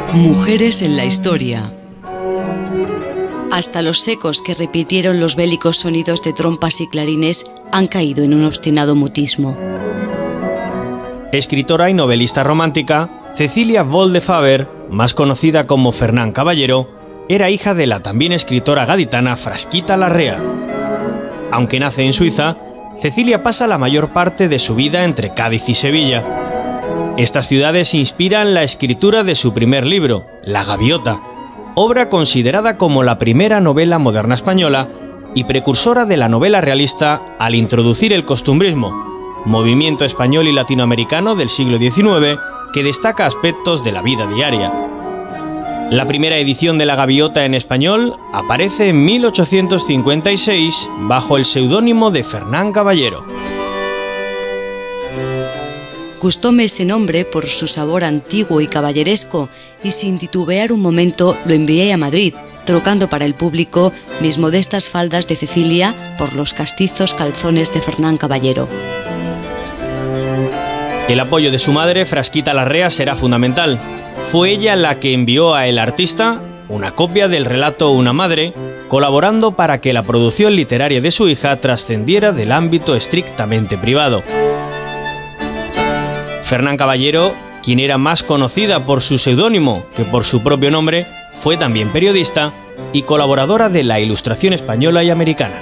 Mujeres en la historia. Hasta los ecos que repitieron los bélicos sonidos de trompas y clarines han caído en un obstinado mutismo. Escritora y novelista romántica, Cecilia Volt de Faber, más conocida como Fernán Caballero, era hija de la también escritora gaditana Frasquita Larrea. Aunque nace en Suiza, Cecilia pasa la mayor parte de su vida entre Cádiz y Sevilla. Estas ciudades inspiran la escritura de su primer libro, La Gaviota, obra considerada como la primera novela moderna española y precursora de la novela realista al introducir el costumbrismo, movimiento español y latinoamericano del siglo XIX que destaca aspectos de la vida diaria. La primera edición de La Gaviota en español aparece en 1856 bajo el seudónimo de Fernán Caballero. Gustóme ese nombre por su sabor antiguo y caballeresco, y sin titubear un momento lo envié a Madrid, trocando para el público mis modestas faldas de Cecilia por los castizos calzones de Fernán Caballero. El apoyo de su madre, Frasquita Larrea, será fundamental. Fue ella la que envió a El Artista una copia del relato Una madre, colaborando para que la producción literaria de su hija trascendiera del ámbito estrictamente privado. Fernán Caballero, quien era más conocida por su seudónimo que por su propio nombre, fue también periodista y colaboradora de la Ilustración española y americana.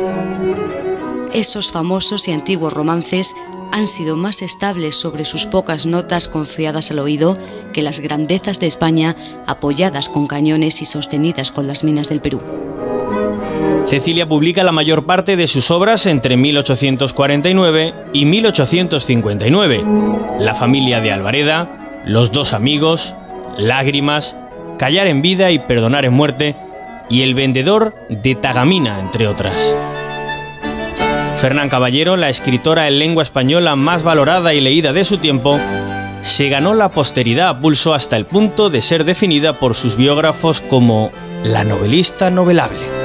Esos famosos y antiguos romances han sido más estables sobre sus pocas notas confiadas al oído que las grandezas de España apoyadas con cañones y sostenidas con las minas del Perú. Cecilia publica la mayor parte de sus obras entre 1849 y 1859. La familia de Alvareda, Los dos amigos, Lágrimas, Callar en vida y perdonar en muerte y El vendedor de Tagamina, entre otras. Fernán Caballero, la escritora en lengua española más valorada y leída de su tiempo, se ganó la posteridad a pulso hasta el punto de ser definida por sus biógrafos como la novelista novelable.